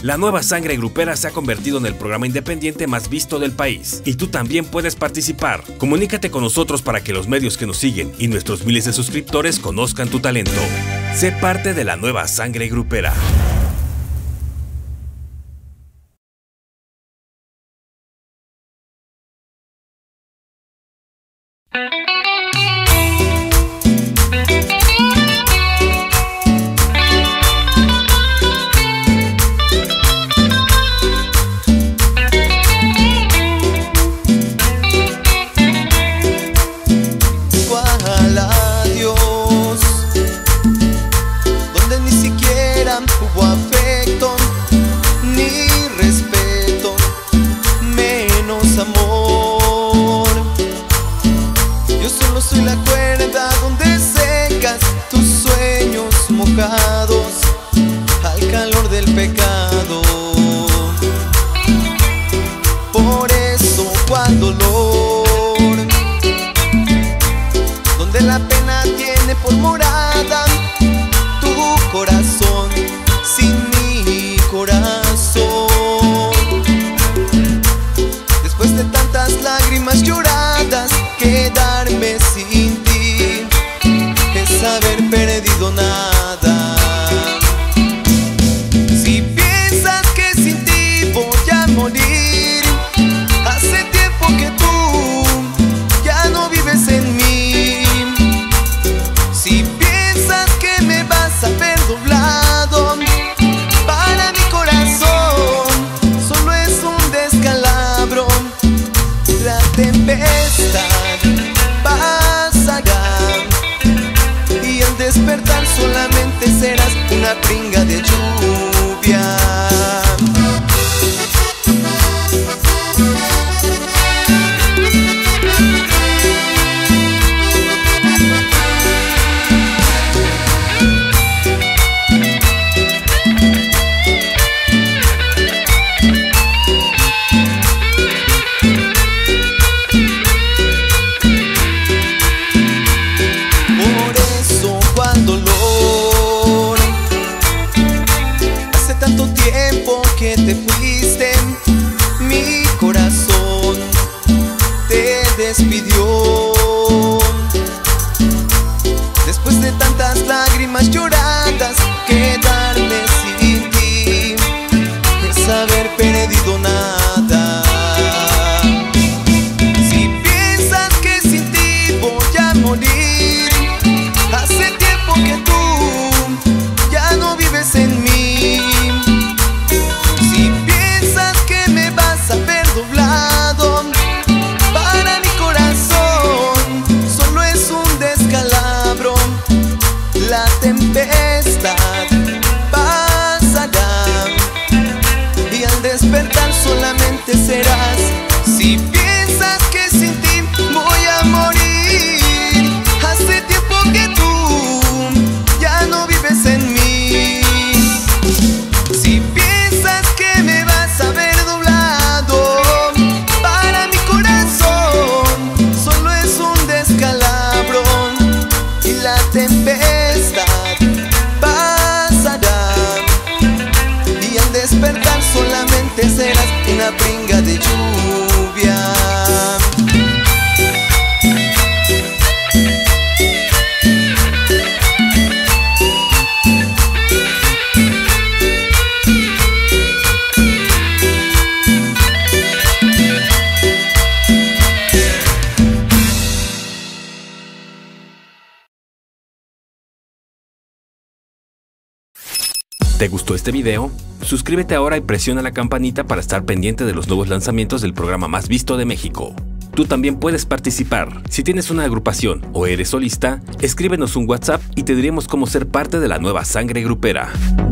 La Nueva Sangre Grupera se ha convertido en el programa independiente más visto del país y tú también puedes participar. Comunícate con nosotros para que los medios que nos siguen y nuestros miles de suscriptores conozcan tu talento. Sé parte de la Nueva Sangre Grupera. Al calor del pecado. Por eso cuando dolor, donde la pena tiene por morada tu corazón, sin mi corazón. Después de tantas lágrimas lloradas, quedarme sin ti es haber perdido nada. Morir, hace tiempo que tú ya no vives en mí. Si piensas que me vas a ver doblado, para mi corazón solo es un descalabro. La tempestad pasará y al despertar solamente serás una pringa de lluvia. Que te fuiste, mi corazón te despidió. Después de tantas lágrimas lloradas, quedarme sin ti es haber perdido nada. Si piensas que sin ti voy a morir, hace tiempo que tú ya no vives en mí. Doblado, para mi corazón solo es un descalabro. La tempestad pasará y al despertar solamente serás. Si piensas que sin ti voy a morir, hace tiempo que tú ya no vives en mí. Si piensas que me vas a ver doblado, la tempestad pasará y al despertar solamente serás una pringa de lluvia. ¿Te gustó este video? Suscríbete ahora y presiona la campanita para estar pendiente de los nuevos lanzamientos del programa más visto de México. Tú también puedes participar. Si tienes una agrupación o eres solista, escríbenos un WhatsApp y te diremos cómo ser parte de la Nueva Sangre Grupera.